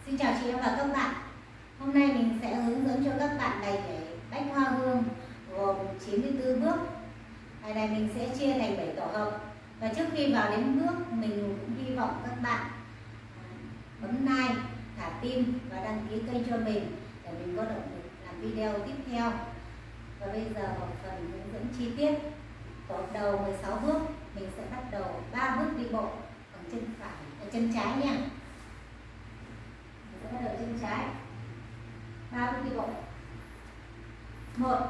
Xin chào chị em và các bạn. Hôm nay mình sẽ hướng dẫn cho các bạn bài nhảy Bách Hoa Hương gồm 94 bước. Bài này mình sẽ chia thành 7 tổ hợp. Và trước khi vào đến bước, mình cũng hy vọng các bạn bấm like, thả tim và đăng ký kênh cho mình để mình có động lực làm video tiếp theo. Và bây giờ vào phần hướng dẫn chi tiết. Tổ hợp đầu 16 bước, mình sẽ bắt đầu 3 bước đi bộ bằng chân phải, chân trái nha. Mình sẽ bắt đầu chân trái. 3 bước đi bộ. 1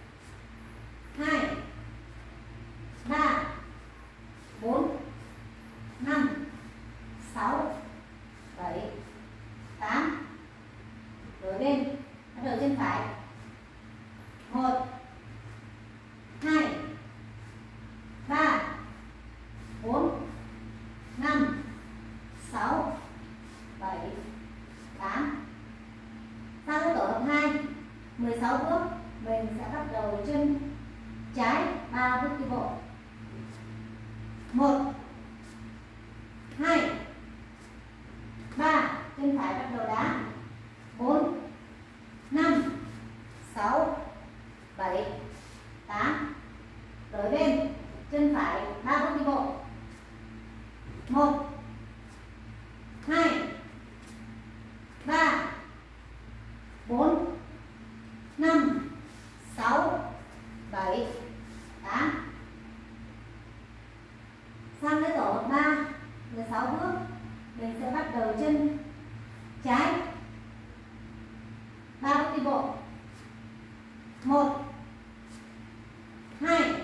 2 3 4 5 6 7 8. Đổi bên, bắt đầu chân phải. 1 2 3 4 5 6 7 8. Sang cái tổ hợp 2 16 bước, mình sẽ bắt đầu chân trái 3 bước đi bộ. 1 2 3, chân phải bắt đầu đá. 4 5 6 7 8. Đổi bên, chân phải 3 bước đi bộ. 1 2 3 4 5 6 7 8. Sang cái tổ hợp 3 16 bước, mình sẽ bắt đầu chân trái 3 bước đi bộ. 1 2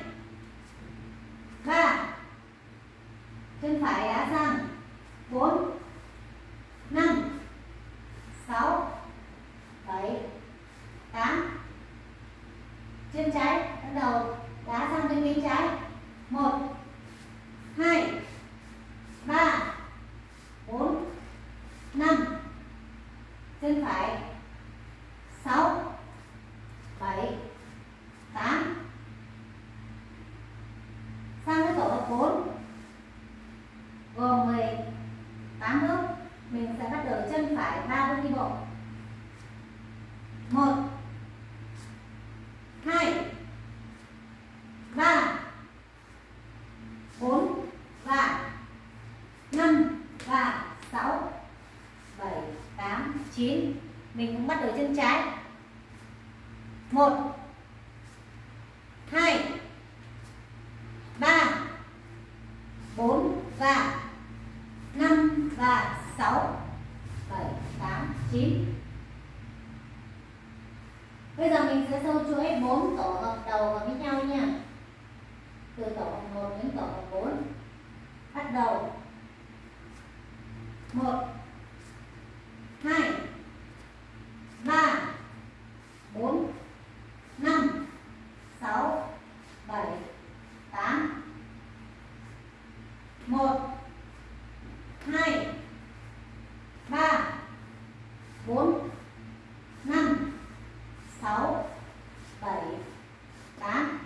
3, chân phải đá sang. 4 5 6 7 8. Chân trái bắt đầu đá sang bên cánh trái. 1 2 3 4 5. Chân phải 6 7 8. Sang cái tổ hợp 4 gồm 18 bước, mình sẽ bắt đầu chân phải 3 bước đi bộ. 1 2 3 4 và 5 và 6 7 8 9. Mình cũng bắt đầu chân trái. 1 2 3 4 và 5 và 6 7 8 9. Bây giờ mình sẽ sâu chuỗi 4 tổ hợp đầu vào với nhau nha. Từ tổ hợp 1 đến tổ hợp 4. Bắt đầu. 1 2 3 4 5 6 7 8. 1 2 3 4 5 6 7 8.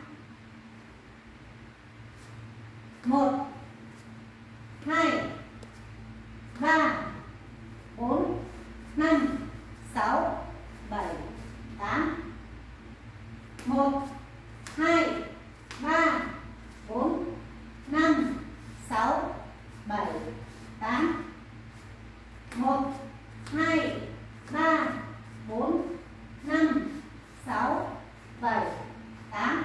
1 2 3 4 5 6 7 8. 1 2 3 4 5 6 7 8. 1 2 3 4 5 6 7 8.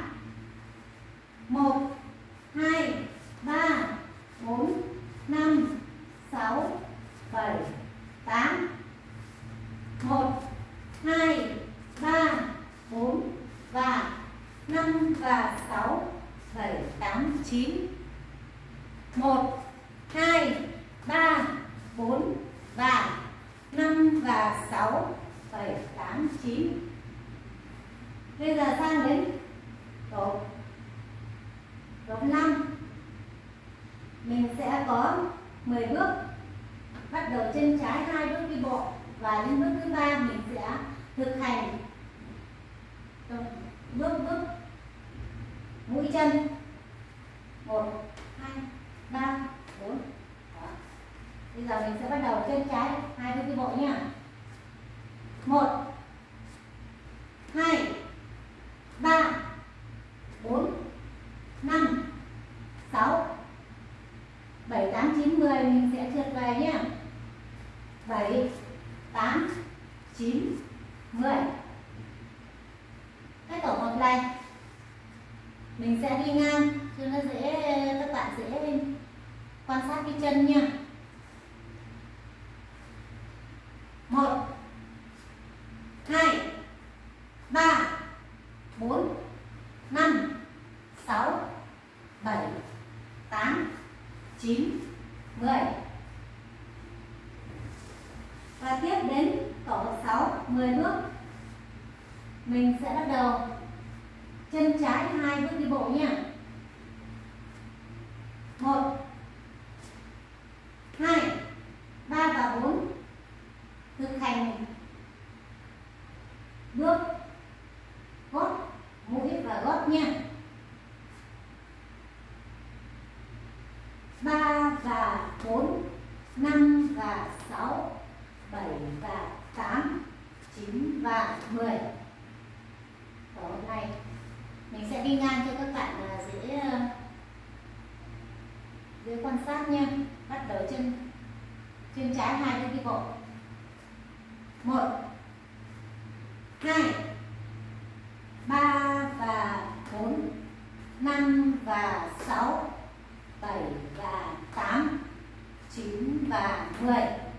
1 2 3 4 5 6 7 8. 1 2 3 4 và 5 và 6 7 8 9. 1 2 3 4 và 5 và 6 7 8 9. Bây giờ sang đến tổ hợp 5. Mình sẽ có 10 bước. Bắt đầu chân trái 2 bước đi bộ và đến bước thứ 3 mình sẽ thực hành bước mũi chân. 1 2 3 4. Đó. Bây giờ mình sẽ bắt đầu chân trái 2 bước đi bộ nha. 1 2 3 4 5 6 7 8 9 10. Mình sẽ trượt về nhé. 7 8 9 10. Cái tổ hợp này mình sẽ đi ngang cho nó dễ, các bạn dễ quan sát cái chân nha. 1 2 3 4 5 6 7 8 9 10. Và tiếp đến tổ hợp 6 10 bước. Mình sẽ bắt đầu chân trái 2 bước đi bộ nha. 1 2 3 và 4 thực hành bước gót mũi và gót nha. 3 và 4 5 và 6 7 và 8 9 và 10. Tổ hợp này mình sẽ đi ngang cho các bạn dễ quan sát nha. Bắt đầu chân trái 2 bước đi bộ. 1 2 3 và 4 5 và 6 7 và 8 9 và 10.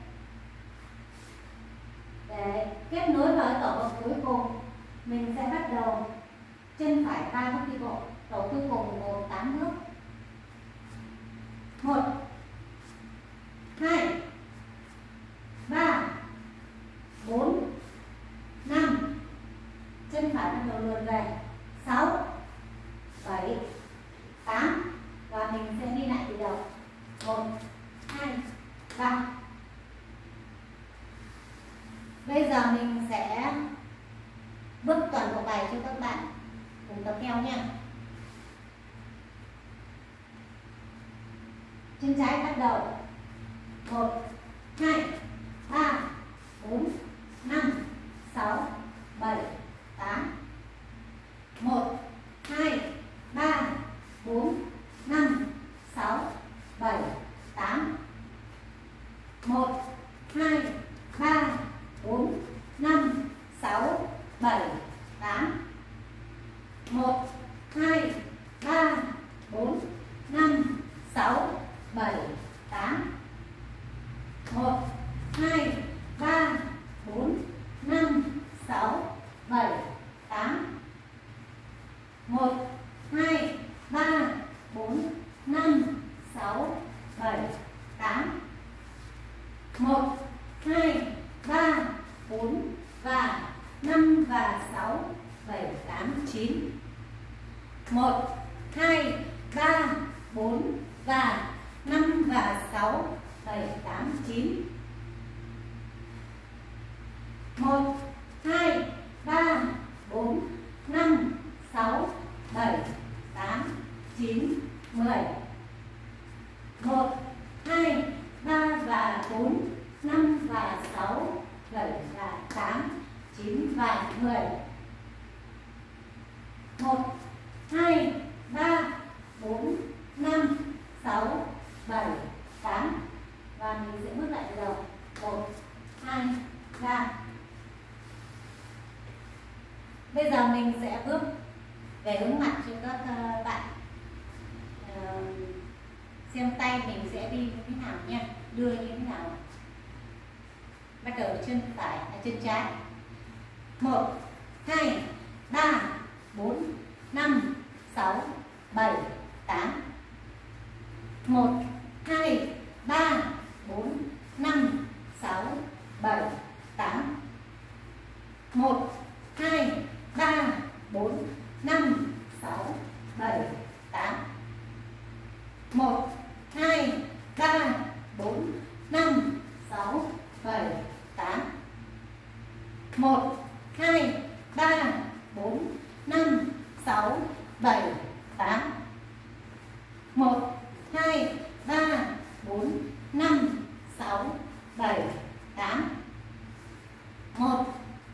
Để kết nối vào tổ hợp cuối cùng, mình sẽ bắt đầu chân phải 3 bước đi bộ. Tổ cuối cùng gồm 8 bước. 1 2 3 4 5. Chân phải bắt đầu lùi về. 6 7 8. Và mình sẽ đi lại từ đầu. 1 2 3. Bây giờ mình sẽ bước toàn bộ bài cho các bạn cùng tập theo nha. Chân trái bắt đầu. 1 2 3 4 5 6 7 8. 1 2 3 4 5 6 7 8. 1 2 3 4 5 6 7 8. 1 2 3 4 5 6 7 8. 1 2 3 4 5 6 7 8. 1 2 3 4 5 6 7 8. 1 2 3 4 và 5 và 6 7 8 9. 1 2 3 4 và 5 và 6 7 8 9. 1 2 3 4 5 6 7 8 9 10. 1 2 3 và 4 5 và 6 7 và 8 9 và 10. 1 2 3 4 5 6 7 8. Và mình sẽ bước lại từ đầu. 1 2 3. Bây giờ mình sẽ bước về hướng mặt cho các bạn xem tay mình sẽ đi như thế nào nha, đưa như thế nào. Bắt đầu chân phải, chân trái. 1 2 3 4 5 6 7 8. 1 2 3 4 5 6 7 8. 1 2 3 4 5 6 7 8. 1 2 3 4 5 6 7 8. 1 2 3 4 5 6 7 8. 1 2 3 4 5 6 7 8. 1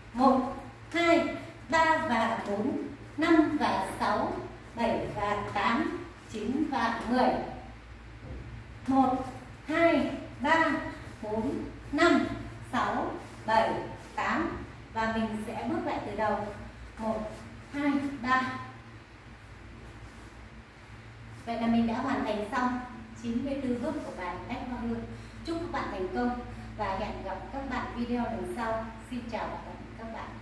1, 2, 3 và 4, 5 và 6, 7 và 8, 9 và 10. 1, 2, 3, 4, 5, 6, 7, 8. Và mình sẽ bước lại từ đầu. 1, 2, 3. Vậy là mình đã hoàn thành xong 94 bước của bài Bách Hoa Hương. Chúc các bạn thành công và hẹn gặp các bạn video lần sau. Xin chào và tạm biệt các bạn.